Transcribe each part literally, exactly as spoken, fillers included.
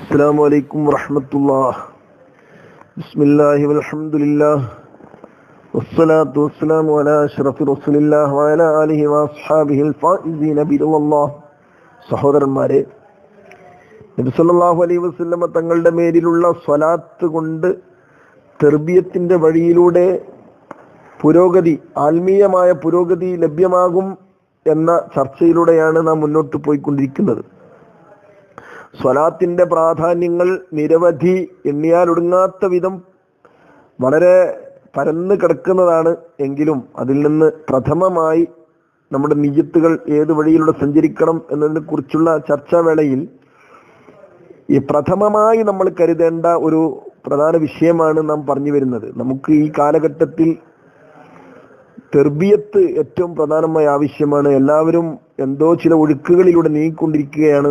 അസ്സലാമു അലൈക്കും വറഹ്മത്തുള്ളാഹി. ബിസ്മില്ലാഹി വൽഹംദുലില്ലാഹ് വസ്സലാത്തു വസ്സലാമു അലാ അഷ്റഫി റസൂലില്ലാഹി വഅലാ ആലിഹി വഅസ്ഹാബിഹിൽ ഫായിസീന ബിറളില്ലാഹ്. സഹോദരന്മാരെ, നബി സല്ലല്ലാഹു അലൈഹി വസല്ലമ തങ്ങളുടെ മേലിലുള്ള സ്വലാത്ത് കൊണ്ട് തർബിയത്തിന്റെ വഴിയിലൂടെ പുരോഗതി, ആത്മീയമായ പുരോഗതി ലഭ്യമാകും എന്ന ചർച്ചയിലൂടെയാണ് നാം മുന്നോട്ട് പോയിക്കൊണ്ടിരിക്കുന്നത്. സ്വലാത്തിന്റെ പ്രാധാന്യങ്ങൾ നിരവധി, എണ്ണിയാലൊടുങ്ങാത്ത വിധം വളരെ പരന്നു കിടക്കുന്നതാണ്. എങ്കിലും അതിൽ നിന്ന് പ്രഥമമായി നമ്മുടെ നിയ്യത്തുകൾ ഏത് വഴിയിലൂടെ സഞ്ചരിക്കണം എന്നതിനെ കുറിച്ചുള്ള ചർച്ചാവേളയിൽ ഈ പ്രഥമമായി നമ്മൾ കരുതേണ്ട ഒരു പ്രധാന വിഷയമാണ് നാം പറഞ്ഞു വരുന്നത്. നമുക്ക് ഈ കാലഘട്ടത്തിൽ തെർബിയത്ത് ഏറ്റവും പ്രധാനമായ ആവശ്യമാണ്. എല്ലാവരും എന്തോ ചില ഒഴുക്കുകളിലൂടെ നീങ്ങിക്കൊണ്ടിരിക്കുകയാണ്.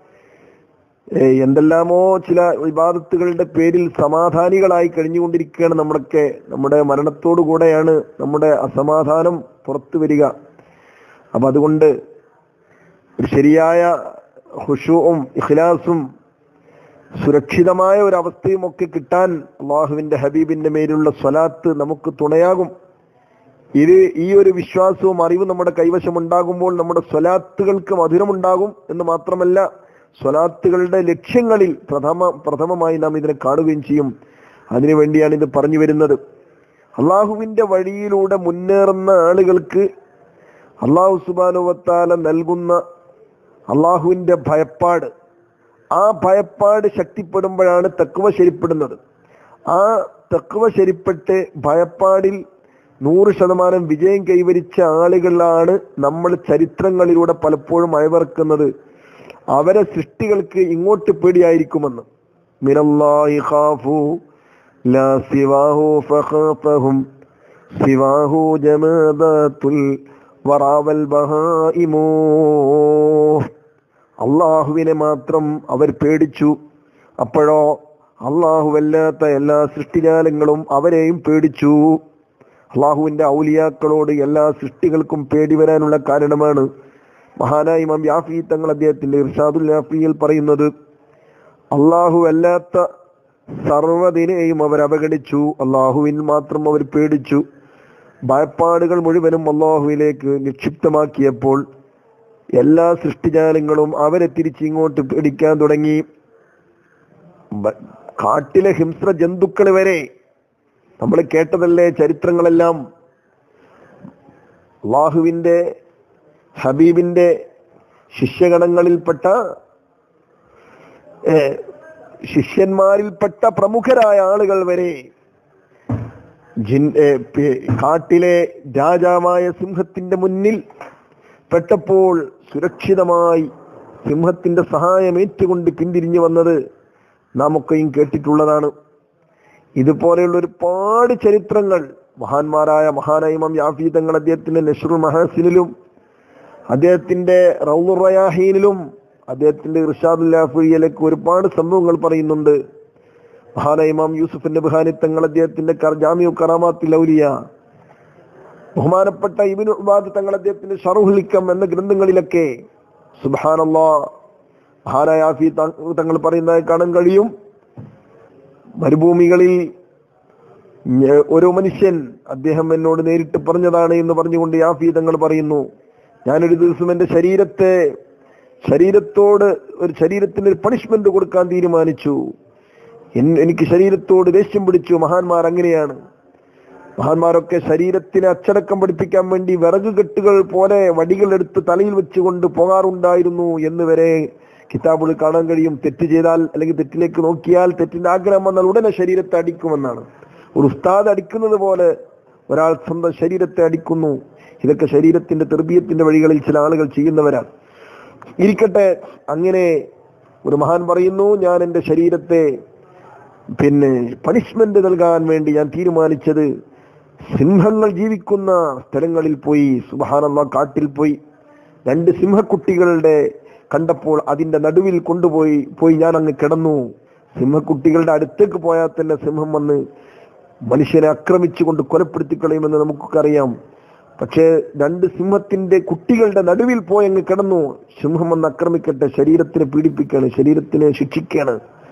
എന്തെല്ലാമോ ചില ഇബാദത്തുകളുടെ പേരിൽ സമാധാനികളായി കഴിഞ്ഞുകൊണ്ടിരിക്കുകയാണ്. നമ്മളൊക്കെ നമ്മുടെ മരണത്തോടു കൂടെയാണ് നമ്മുടെ അസമാധാനം പുറത്തു വരിക. അപ്പൊ അതുകൊണ്ട് ഒരു ശരിയായ ഖുശൂഉം ഇഖ്ലാസും സുരക്ഷിതമായ ഒരു അവസ്ഥയും ഒക്കെ കിട്ടാൻ അള്ളാഹുവിന്റെ ഹബീബിന്റെ മേലുള്ള സ്വലാത്ത് നമുക്ക് തുണയാകും. ഇത് ഈ ഒരു വിശ്വാസവും അറിവും നമ്മുടെ കൈവശം ഉണ്ടാകുമ്പോൾ നമ്മുടെ സ്വലാത്തുകൾക്ക് മധുരമുണ്ടാകും എന്ന് മാത്രമല്ല, സ്വലാത്തുകളുടെ ലക്ഷ്യങ്ങളിൽ പ്രഥമ പ്രഥമമായി നാം ഇതിനെ കാണുകയും ചെയ്യും. അതിനുവേണ്ടിയാണ് ഇത് പറഞ്ഞു വരുന്നത്. അള്ളാഹുവിന്റെ വഴിയിലൂടെ മുന്നേറുന്ന ആളുകൾക്ക് അള്ളാഹു സുബ്ഹാനഹു വ തആല നൽകുന്ന അള്ളാഹുവിന്റെ ഭയപ്പാട്, ആ ഭയപ്പാട് ശക്തിപ്പെടുമ്പോഴാണ് തഖ്വ ശരിപ്പെടുന്നത്. ആ തഖ്വ ശരിപ്പെട്ട് ഭയപ്പാടിൽ നൂറ് ശതമാനം വിജയം കൈവരിച്ച ആളുകളാണ് നമ്മൾ ചരിത്രങ്ങളിലൂടെ പലപ്പോഴും അയവർക്കുന്നത്. അവരെ സൃഷ്ടികൾക്ക് ഇങ്ങോട്ട് പേടിയായിരിക്കുമെന്ന്. മിനല്ലാഹി ഖാഫു ലാ സിവാഹു ഫഖാഫഹും സിവാഹു ജമാദത്തുൽ വറാവൽ ബഹായിമു. അള്ളാഹുവിനെ മാത്രം അവർ പേടിച്ചു. അപ്പോഴോ അള്ളാഹുവല്ലാത്ത എല്ലാ സൃഷ്ടിജാലങ്ങളും അവരെയും പേടിച്ചു. അള്ളാഹുവിന്റെ ഔലിയാക്കളോട് എല്ലാ സൃഷ്ടികൾക്കും പേടി വരാനുള്ള കാരണമാണ് മഹാനായ ഇമാം യാഫി തങ്ങൾ അദ്ദേഹത്തിന്റെ ഇർഷാദുൽ യാഫിയിൽ പറയുന്നത്, അള്ളാഹു അല്ലാത്ത സർവ്വതിനെയും അവർ അവഗണിച്ചു, അള്ളാഹുവിൽ മാത്രം അവർ പേടിച്ചു. ഭയപ്പാടുകൾ മുഴുവനും അള്ളാഹുവിലേക്ക് നിക്ഷിപ്തമാക്കിയപ്പോൾ എല്ലാ സൃഷ്ടിജാലങ്ങളും അവരെ തിരിച്ചിങ്ങോട്ട് പേടിക്കാൻ തുടങ്ങി. കാട്ടിലെ ഹിംസ്ര ജന്തുക്കൾ വരെ, നമ്മൾ കേട്ടതല്ലേ ചരിത്രങ്ങളെല്ലാം, അള്ളാഹുവിന്റെ ഹബീബിന്റെ ശിഷ്യഗണങ്ങളിൽപ്പെട്ട ശിഷ്യന്മാരിൽപ്പെട്ട പ്രമുഖരായ ആളുകൾ വരെ ജിൻ കാട്ടിലെ രാജാവായ സിംഹത്തിന്റെ മുന്നിൽ പെട്ടപ്പോൾ സുരക്ഷിതമായി സിംഹത്തിന്റെ സഹായം ഏറ്റുകൊണ്ട് പിന്തിരിഞ്ഞു വന്നത് നാം ഒക്കെയും കേട്ടിട്ടുള്ളതാണ്. ഇതുപോലെയുള്ള ഒരുപാട് ചരിത്രങ്ങൾ മഹാന്മാരായ മഹാനായ ഇമാം യാഫി തങ്ങൾ അദ്ദേഹത്തിന്റെ നശ്റുൽ മഹാസിനിലും അദ്ദേഹത്തിന്റെ റൗളുർ റയാഹീനിലും അദ്ദേഹത്തിന്റെ ഇർഷാദുൽ യാഫിയിലേക്ക് ഒരുപാട് സംഭവങ്ങൾ പറയുന്നുണ്ട്. മഹാനായ ഇമാം യൂസുഫ് നബ്ഹാനി തങ്ങൾ അദ്ദേഹത്തിന്റെ ജാമിഉ കറാമാത്തുൽ ഔലിയ, ബഹുമാനപ്പെട്ട ഇബ്നു ഉബാദ് തങ്ങൾ അദ്ദേഹത്തിന്റെ ശറഹുൽ ഹിക്കം എന്ന ഗ്രന്ഥങ്ങളിലൊക്കെ സുബ്ഹാനല്ലാഹ് മഹാനായ യാഫി തങ്ങൾ പറയുന്നതായി കാണാൻ കഴിയും. മരുഭൂമികളിൽ ഒരു മനുഷ്യൻ, അദ്ദേഹം എന്നോട് നേരിട്ട് പറഞ്ഞതാണ് എന്ന് പറഞ്ഞുകൊണ്ട് യാഫി തങ്ങൾ പറയുന്നു, ഞാനൊരു ദിവസം എൻ്റെ ശരീരത്തെ ശരീരത്തോട് ഒരു ശരീരത്തിന് ഒരു പണിഷ്മെന്റ് കൊടുക്കാൻ തീരുമാനിച്ചു. എനിക്ക് ശരീരത്തോട് ദേഷ്യം പിടിച്ചു. മഹാന്മാർ അങ്ങനെയാണ്. മഹാന്മാരൊക്കെ ശരീരത്തിനെ അച്ചടക്കം പഠിപ്പിക്കാൻ വേണ്ടി വിറക് കെട്ടുകൾ പോലെ വടികൾ എടുത്ത് തലയിൽ വെച്ചുകൊണ്ട് പോകാറുണ്ടായിരുന്നു എന്ന് വരെ കിതാബുകൾ കാണാൻ കഴിയും. തെറ്റ് ചെയ്താൽ അല്ലെങ്കിൽ തെറ്റിലേക്ക് നോക്കിയാൽ തെറ്റിന്റെ ആഗ്രഹം വന്നാൽ ഉടനെ ശരീരത്തെ അടിക്കുമെന്നാണ്. ഒരു ഉസ്താദ് അടിക്കുന്നത് പോലെ ഒരാൾ സ്വന്തം ശരീരത്തെ അടിക്കുന്നു. ഇതൊക്കെ ശരീരത്തിന്റെ തെർബിയത്തിന്റെ വഴികളിൽ ചില ആളുകൾ ചെയ്യുന്നവരാണ്. ഇരിക്കട്ടെ, അങ്ങനെ ഒരു മഹാൻ പറയുന്നു, ഞാൻ എൻ്റെ ശരീരത്തെ പിന്നെ പണിഷ്മെന്റ് നൽകാൻ വേണ്ടി ഞാൻ തീരുമാനിച്ചത് സിംഹങ്ങൾ ജീവിക്കുന്ന സ്ഥലങ്ങളിൽ പോയി. സുബ്ഹാനല്ലാഹ്, കാട്ടിൽ പോയി രണ്ട് സിംഹക്കുട്ടികളുടെ കണ്ടപ്പോൾ അതിന്റെ നടുവിൽ കൊണ്ടുപോയി പോയി ഞാൻ അങ്ങ് കിടന്നു. സിംഹക്കുട്ടികളുടെ അടുത്തേക്ക് പോയാൽ തന്നെ സിംഹം വന്ന് മനുഷ്യനെ ആക്രമിച്ചുകൊണ്ട് കൊലപ്പെടുത്തി കളയുമെന്ന് നമുക്കൊക്കെ അറിയാം. പക്ഷേ രണ്ട് സിംഹത്തിന്റെ കുട്ടികളുടെ നടുവിൽ പോയി അങ്ങ് കിടന്നു. സിംഹം വന്ന് ആക്രമിക്കട്ടെ, ശരീരത്തിനെ പീഡിപ്പിക്കാണ്, ശരീരത്തിനെ ശിക്ഷിക്കാണ്.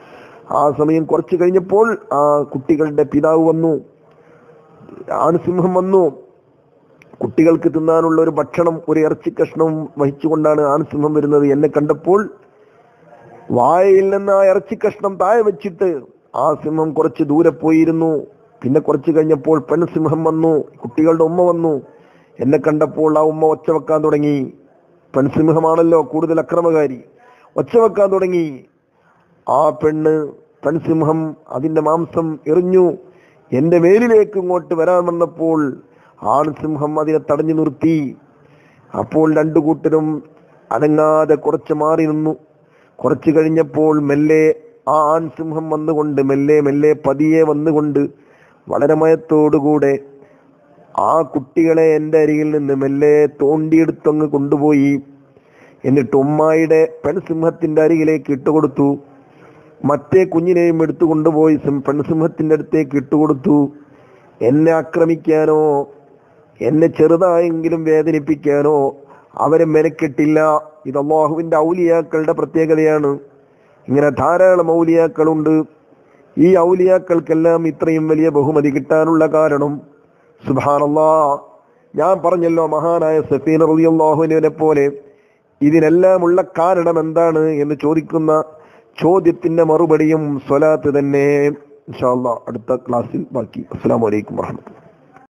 ആ സമയം കുറച്ച് കഴിഞ്ഞപ്പോൾ ആ കുട്ടികളുടെ പിതാവ് വന്നു, ആൺസിംഹം വന്നു. കുട്ടികൾക്ക് തിന്നാനുള്ള ഒരു ഭക്ഷണം, ഒരു ഇറച്ചി കഷ്ണവും വഹിച്ചുകൊണ്ടാണ് ആൺസിംഹം വരുന്നത്. എന്നെ കണ്ടപ്പോൾ വായയിൽ നിന്ന് ആ ഇറച്ചി കഷ്ണം താഴെ വെച്ചിട്ട് ആ സിംഹം കുറച്ച് ദൂരെ പോയിരുന്നു. പിന്നെ കുറച്ച് കഴിഞ്ഞപ്പോൾ പെൺസിംഹം വന്നു, കുട്ടികളുടെ ഉമ്മ വന്നു. എന്നെ കണ്ടപ്പോൾ ആ ഉമ്മ ഒച്ച വെക്കാൻ തുടങ്ങി. പെൺസിംഹമാണല്ലോ കൂടുതൽ അക്രമകാരി. ഒച്ച വെക്കാൻ തുടങ്ങി. ആ പെണ്ണ് പെൺസിംഹം അതിന്റെ മാംസം എറിഞ്ഞു എന്റെ മേലിലേക്ക് ഇങ്ങോട്ട് വരാൻ വന്നപ്പോൾ ആൺസിംഹം അതിനെ തടഞ്ഞു നിർത്തി. അപ്പോൾ രണ്ടു കൂട്ടരും അനങ്ങാതെ കുറച്ച് മാറി നിന്നു. കുറച്ചു കഴിഞ്ഞപ്പോൾ മെല്ലെ ആ ആൺസിംഹം വന്നുകൊണ്ട് മെല്ലെ മെല്ലെ പതിയെ വന്നുകൊണ്ട് വളരെ മയത്തോടുകൂടെ ആ കുട്ടികളെ എൻ്റെ അരികിൽ നിന്ന് മെല്ലെ തോണ്ടിയെടുത്തങ്ങ് കൊണ്ടുപോയി. എന്നിട്ട് ഉമ്മായുടെ പെൺസിംഹത്തിന്റെ അരികിലേക്ക് ഇട്ടുകൊടുത്തു. മറ്റേ കുഞ്ഞിനെയും എടുത്തു കൊണ്ടുപോയി പെൺസിംഹത്തിന്റെ അടുത്തേക്ക് ഇട്ടുകൊടുത്തു. എന്നെ ആക്രമിക്കാനോ എന്നെ ചെറുതായെങ്കിലും വേദനിപ്പിക്കാനോ അവരെ മെനക്കെട്ടില്ല. ഇത് അല്ലാഹുവിന്റെ ഔലിയാക്കളുടെ പ്രത്യേകതയാണ്. ഇങ്ങനെ ധാരാളം ഔലിയാക്കളുണ്ട്. ഈ ഔലിയാക്കൾക്കെല്ലാം ഇത്രയും വലിയ ബഹുമതി കിട്ടാനുള്ള കാരണം സുബ്ഹാനല്ലാഹ്, ഞാൻ പറഞ്ഞല്ലോ മഹാനായ സഫീന റളിയല്ലാഹു അൻഹയെ പോലെ ഇതിനെല്ലാമുള്ള കാരണം എന്താണ് എന്ന് ചോദിക്കുന്ന ചോദ്യത്തിന്റെ മറുപടിയും സ്വലാത്ത് തന്നെ. ഇൻഷാ അല്ലാഹ് അടുത്ത ക്ലാസ്സിൽ ബാക്കി. അസ്സലാമു അലൈക്കും വറഹ്മത്തുള്ളാഹി.